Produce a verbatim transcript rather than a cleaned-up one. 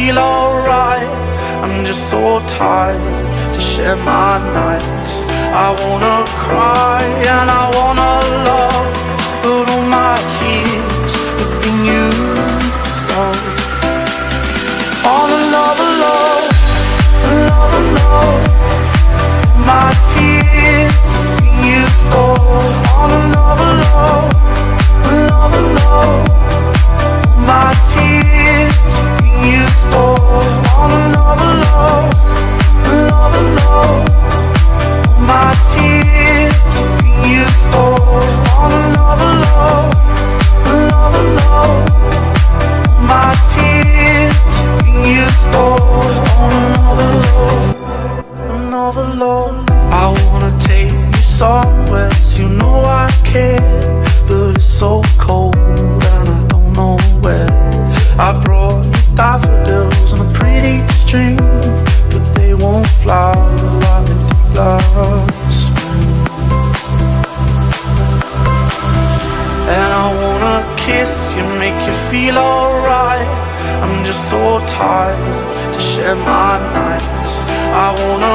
feel alright. I'm just so tired to share my nights. I wanna cry and I wanna love, but all my tears have been used up. All the love, love, love, love. My tears have been used up. All the love, love, love, love. My tears have been used up. All the love, love, love, love. My tears have been used up. All the love, love, love, love. My tears have been used up. All another love, another love. I wanna take you somewhere, so you know I care, but it's so cold and I don't know where. I brought you daffodils on a pretty string, but they won't fly like they did last spring. And I wanna kiss you, make you feel alright. I'm just so tired to share my nights. I wanna